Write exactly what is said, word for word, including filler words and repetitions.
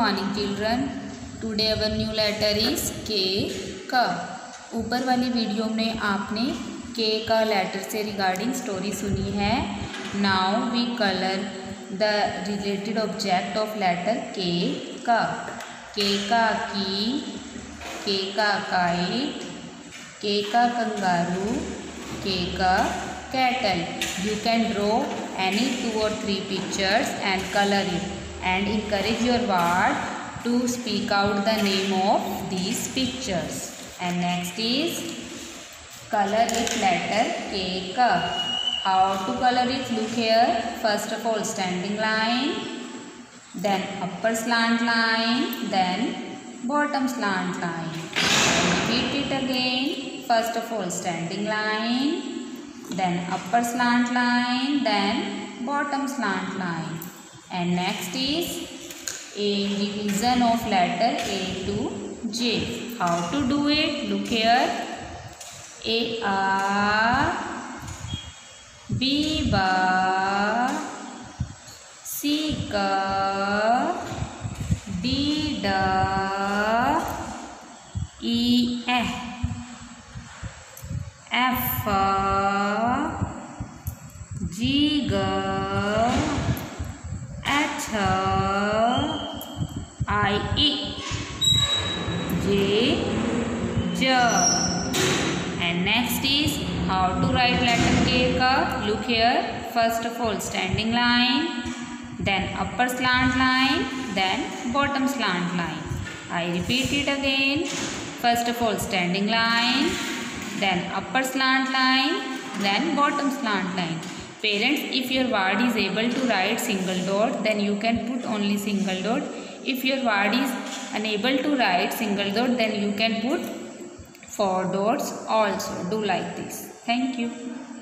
Morning children, today our new letter is K का। ऊपर वाली वीडियो में आपने के का लेटर से रिगार्डिंग स्टोरी सुनी है। Now we colour the related object of letter K का। के का की, के का काइट, के का कंगारू, के का cattle. You can draw any two or three pictures and color it and encourage your ward to speak out the name of these pictures. And next is color with letter K ka. How to color it? Look here. First of all, standing line, then upper slant line, then bottom slant line. Repeat it again. First of all, standing line, then upper slant line, then bottom slant line. And next is a division of letter A to J. How to do it? Look here. A A, B ba, C ka, D da, E eh, F G G H I E J J. And next is how to write letter K ka. Look here. First of all, standing line, then upper slant line, then bottom slant line. I repeat it again. First of all, standing line, then upper slant line, then bottom slant line. Parents, if your word is able to write single dot, then you can put only single dot. If your word is unable to write single dot, then you can put four dots also. Do like this. Thank you.